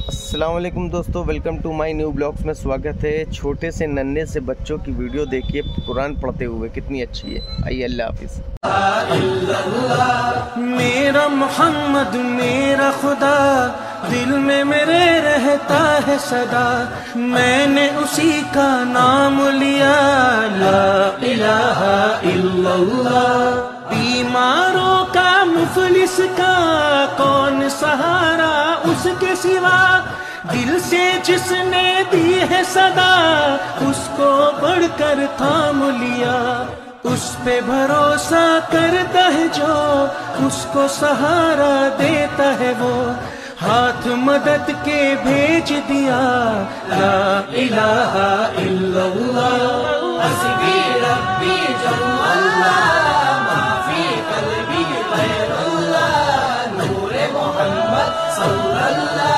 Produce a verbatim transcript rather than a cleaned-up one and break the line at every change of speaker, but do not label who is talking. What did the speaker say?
अस्सलाम वालेकुम दोस्तों, welcome to my new blogs में स्वागत है। छोटे से नन्हे से बच्चों की वीडियो देखिए कुरान पढ़ते हुए, कितनी अच्छी है। आइए, अल्लाह हाफिज़।
मेरा मोहम्मद मेरा खुदा दिल में मेरे रहता है सदा, मैंने उसी का नाम लिया, ला इलाहा इल्लल्लाह। बीमारों का मुफलिस का कौन सहारा उसके सिवा, दिल से जिसने दी है सदा उसको बढ़कर थाम लिया। उस पे भरोसा करता है जो, उसको सहारा देता है वो, हाथ मदद के भेज दिया, ला इलाहा इल्लल्लाह। हस्बी रब्बी जल्लल्लाह, माफी कल्बी गैरुल्लाह, नूरे मोहम्मद सल्लल्लाह।